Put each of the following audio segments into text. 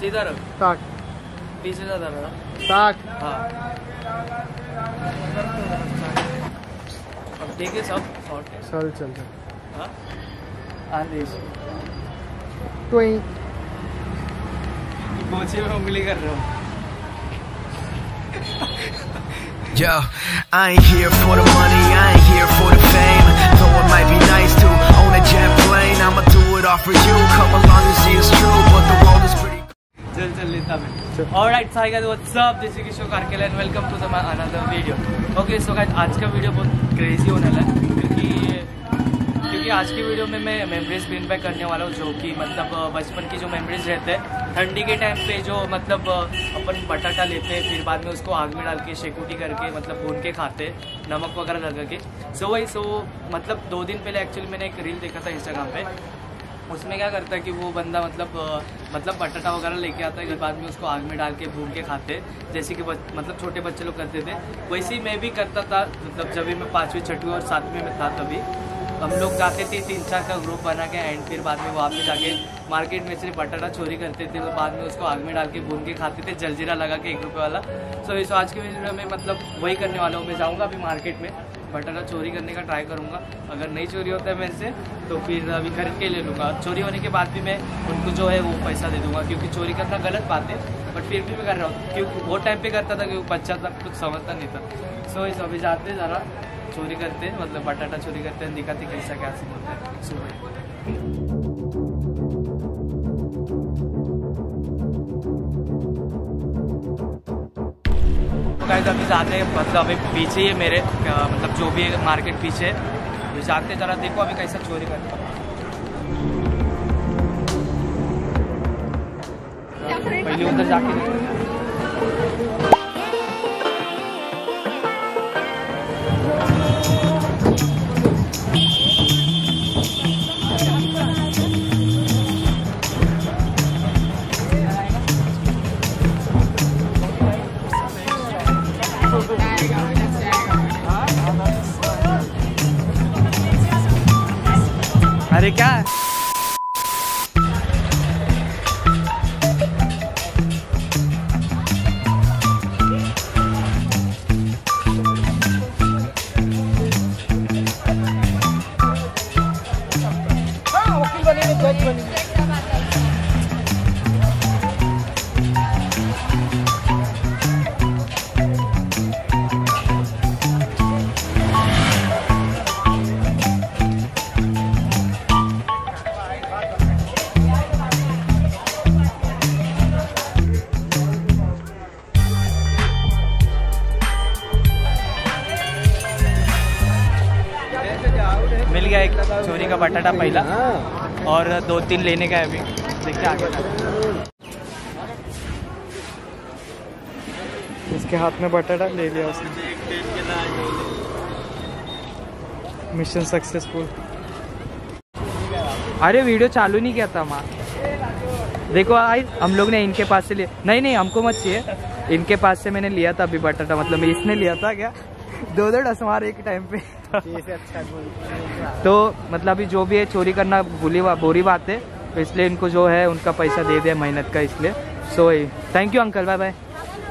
सीधा रख, ताक पीछे ज्यादा रहा ताक। हाँ अब ठीक है सब शॉर्ट है। चल चल चल। हाँ आदेश तो ही पोछे में उंगली कर रहा हूँ। Yo, I ain't here for the money, I ain't here for the fame. Though it might be nice to own a jet plane, I'ma do it all for you. Come along and see it's true, but the world is pretty. चल लेता मैं। Alright, so guys, what's up? This is Kishore Karkele and welcome to my another video. Okay, so guys, आज का video बहुत crazy होने वाला है क्योंकि आज की वीडियो में मैं मेमोरीज ब्रिंग बैक करने वाला हूँ, जो कि मतलब बचपन की जो मेमोरीज रहते हैं ठंडी के टाइम पे, जो मतलब अपन बटाटा लेते हैं फिर बाद में उसको आग में डाल के शेकुटी करके मतलब भून के खाते हैं नमक वगैरह लगा के। सो मतलब 2 दिन पहले एक्चुअली मैंने एक रील देखा था इंस्टाग्राम पे। उसमें क्या करता है कि वो बंदा मतलब बटाटा वगैरह लेके आता है, फिर बाद में उसको आग में डाल के भून के खाते हैं, जैसे कि मतलब छोटे बच्चे लोग करते थे। वैसे ही मैं भी करता था, मतलब जब भी मैं 5वीं 6वीं और 7वीं में था तभी हम लोग जाते थे 3-4 का ग्रुप बना के एंड फिर बाद में वहाँ पे जाके मार्केट में से बटाटा चोरी करते थे, तो बाद में उसको आग में डाल के भून के खाते थे, जलजीरा लगा के 1 रुपये वाला। सो इस आज के वीडियो में मतलब वही करने वाला हूँ। मैं जाऊँगा अभी मार्केट में बटाटा चोरी करने का ट्राई करूँगा। अगर नहीं चोरी होता है मेरे से तो फिर अभी खरीद के ले लूँगा। चोरी होने के बाद भी मैं उनको जो है वो पैसा दे दूँगा, क्योंकि चोरी करना गलत बात है, बट फिर भी मैं कर रहा हूँ क्योंकि वो टाइम पे करता था क्योंकि बच्चा तक कुछ समझता नहीं था। सो इस अभी जाते ज़रा चोरी करते हैं, मतलब बटाटा चोरी करते हैं, दिखाते कैसा क्या सीन होता है सुबह। तो गाइस अभी जाते हैं, मतलब अभी पीछे ही है मेरे, मतलब जो भी मार्केट पीछे है, अभी जाते जरा देखो अभी कैसा चोरी करते हैं। पहले उधर जाके अरे क्या मिल गया एक चोरी का बटाटा पहला, और 2-3 लेने का है अभी, देखते आगे। इसके हाथ में बटाटा ले लिया उसने। Mission successful. अरे वीडियो चालू नहीं किया था माँ, देखो आज हम लोग ने इनके पास से लिया। नहीं हमको मत चाहिए, इनके पास से मैंने लिया था अभी बटाटा, मतलब इसने लिया था क्या 2 डस मारे एक टाइम पे। अच्छा तो मतलब अभी जो भी है चोरी करना बुरी बात है, तो इसलिए इनको जो है उनका पैसा दे दिया मेहनत का, इसलिए। So thank you uncle, bye bye.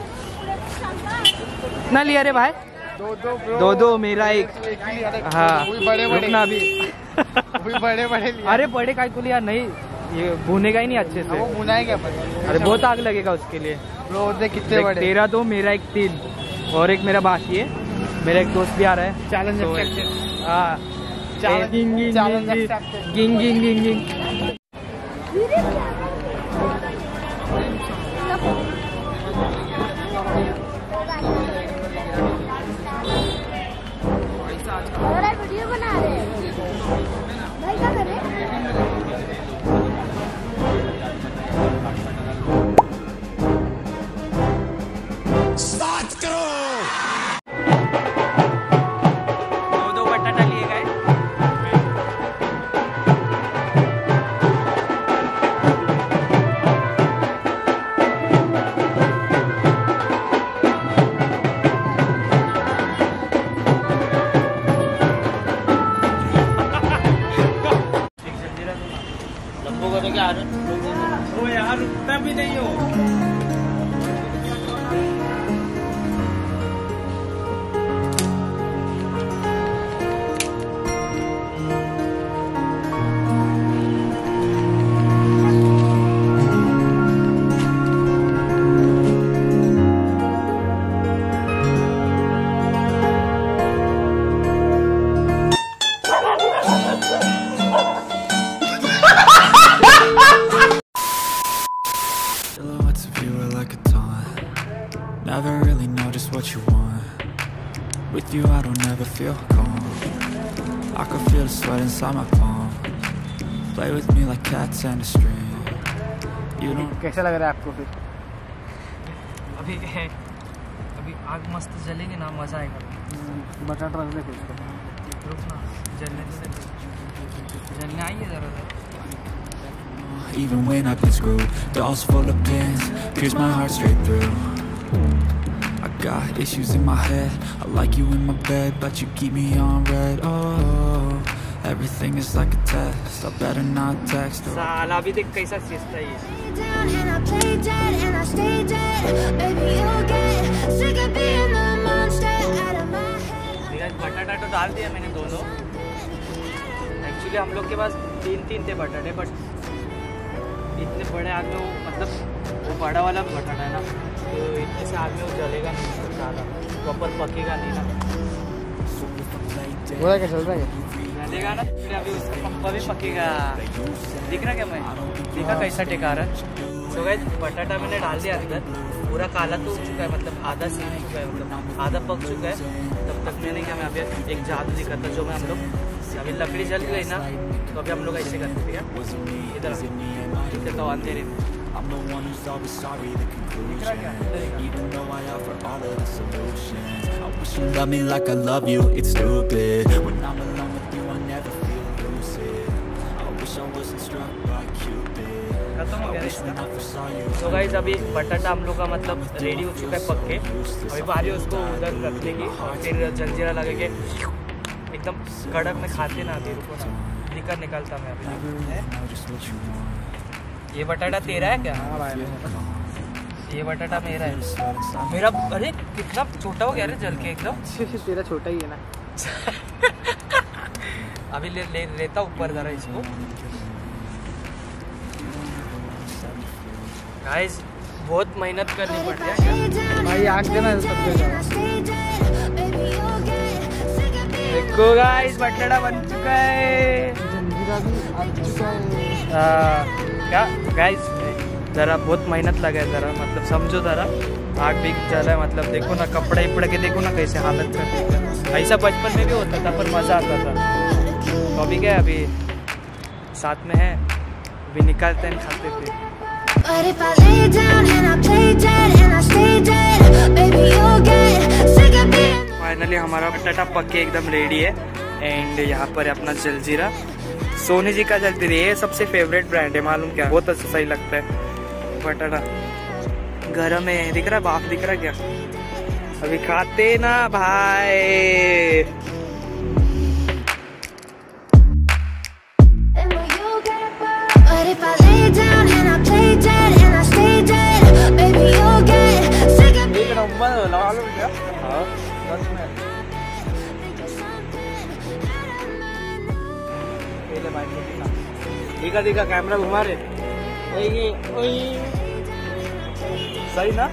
कितना लिया रे भाई? 2 मेरा एक। हाँ रुकना अभी। बड़े अरे बड़े काय को लिया? नहीं ये भुनेगा ही नहीं अच्छे से, वो भुनाएगा। अरे बहुत आग लगेगा उसके लिए। कितने बड़े? तेरा 2 मेरा एक 3 और एक मेरा बाकी है। मेरा एक दोस्त भी आ रहा है, चैलेंज। हाँ गिंग गिंग गिंग गिंग। वीडियो बना रहे हैं भाई, क्या कर रहे हैं? नहीं हूँ। Silhouettes of you are like a taunt. Never really know just what you want. With you I don't ever feel calm. I can feel the sweat inside my palm. Play with me like cats and a string. You don't. कैसा लग रहा है आपको फिर? अभी आग मस्त जलेगी ना, मजा आएगा। बटाटा रख दे इसको। रुक ना, जलने आई है जरा। Even when I've been screwed, dolls full of pins, pierce my heart straight through. I got issues in my head, I like you in my bed, but you keep me on red. Oh, everything is like a test, I better not text. साला अभी देख कैसा चीज़ है ये। Down and I play dead and I stay dead. Baby, you'll get sick of being the monster out of my head. बटाटा तो डाल दिया मैंने दोनों। एक्चुअली हम लोग के पास तीन थे बटाटे, बट इतने बड़े आग में वो मतलब वो बड़ा वाला बटाटा है ना, तो इतने से आग में वो जलेगा नहीं ज़्यादा, प्रॉपर पकेगा नहीं ना। बोला क्या चल रहा है? जलेगा ना फिर अभी उसका पप्पा भी पकेगा। दिख रहा क्या? मैं देखा कैसा टेका रहा है। तो गाइस बटाटा मैंने डाल दिया अंदर, पूरा काला तो हो चुका है, मतलब आधा सीख चुका है, मतलब आधा पक चुका है। तब तक मैंने क्या, मैं अभी एक जादू दिखाता जो मैं हम लोग अभी लकड़ी जल गई ना, तो अभी हम लोग ऐसे करते थे क्या, इधर तो अंधेरे में। I'm the one who's always sorry, the conclusion. Even though I offer all of the solutions, I wish you loved me like I love you, it's stupid. When I'm alone with you, I never feel lucid. I wish I wasn't struck by Cupid. खत्म हो गया इसका। I saw you. तो guys अभी बटाटा हम लोग का मतलब रेडी हो चुका है पक के। अभी बारी उसको उधर रखने की और फिर जलजीरा लगे के एकदम कड़क में खाते ना। अभी रुको ना, निकालता मैं अभी। ये बटाटा तेरा है क्या? हाँ भाई, ये बटाटा मेरा है। मेरा अरे कितना छोटा हो गया रे जल के एकदम। तेरा छोटा ही है ना। अभी लेता ऊपर जरा इसको। गाइस बहुत मेहनत करनी पड़ रही है भाई, आग देना सब जगह। देखो गाइस बटाटा बन चुका है। जंजीरा भी आ चुका है। क्या गाइस ज़रा बहुत मेहनत लगा है, ज़रा मतलब समझो ज़रा। आग भी जला है, मतलब देखो ना, कपड़े उपड़े के देखो ना कैसे हालत कर। ऐसा बचपन में भी होता था पर मज़ा आता था। तो अभी क्या अभी साथ में है, अभी निकालते हैं खाते थे। But if I lay down and I play dead and I stay dead, baby, you'll get sick of being. Finally हमारा बटाटा पक के एकदम रेडी है। एंड यहाँ पर है अपना जलजीरा, सोनी जी का जलजीरा, ये सबसे फेवरेट ब्रांड है, मालूम क्या, बहुत अच्छा सही लगता है। बटाटा गरम है, दिख रहा है बाप, दिख रहा क्या? अभी खाते ना भाई। But if I lay down and I play dead and I stay dead, baby, you'll get sick of being. देखा कैमरा घुमा रहे सही ना।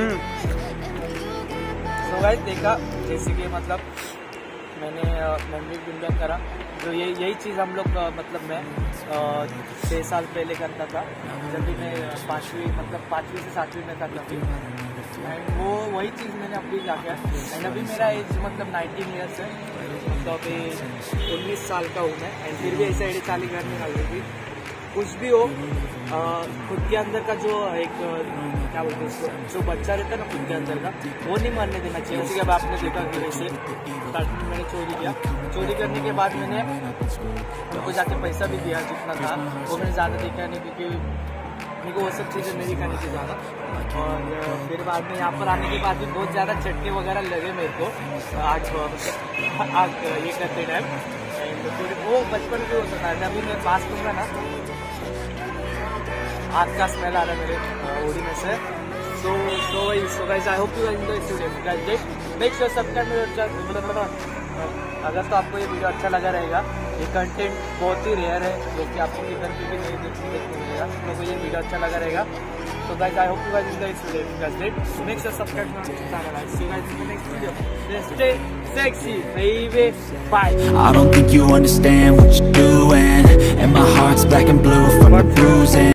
तो गाइस देखा जैसे कि मतलब मैंने मेमोरी बिल्डअप करा, जो यही चीज़ हम लोग मतलब मैं 6 साल पहले करता था, जब भी मैं 5वीं से 7वीं में था तभी। एंड वो वही चीज़ मैंने अभी जाके, एंड अभी मेरा एज मतलब 19 ईयर्स है, तो अभी 19 साल का हूँ मैं। एंड फिर भी ऐसे एड़ी चाली घर निकाल रही थी। कुछ भी हो, खुद के अंदर का जो एक क्या बोलते हैं उसको, जो बच्चा रहता है ना खुद के अंदर का, वो नहीं मरने देना चाहिए। जैसे कि अब आपने देखा कि वैसे स्टार्टिंग मैंने चोरी किया, चोरी करने के बाद मैंने उनको जाके पैसा भी दिया जितना था, वो मैंने ज़्यादा देखा नहीं, क्योंकि मेरे को वो सब चीज़ें नहीं करनी थी ज़्यादा। और फिर बाद में यहाँ पर आने के बाद भी बहुत ज़्यादा चटके वगैरह लगे मेरे को आग ये करते टाइम। एंड फिर वो बचपन भी हो सकता है। अभी मैं पास लूँगा ना, आग का स्मेल आ रहा है मेरे ओडी में से। So guys, I hope you guys enjoy this video. Guys, make sure subscribe मेरे चैनल। अगर तो आपको ये वीडियो अच्छा लगा रहेगा, ये कंटेंट बहुत ही रेयर है जो कि आपको किधर पे भी नहीं देखने मिलेगा, तो ये वीडियो अच्छा लगा रहेगा। So guys, I hope you guys enjoy this video. If you guys did, so make sure subscribe to my channel. I'll see you guys in the next video. Then stay sexy, baby. Bye. I don't think you understand what you're doing, and my heart's black and blue from the bruising.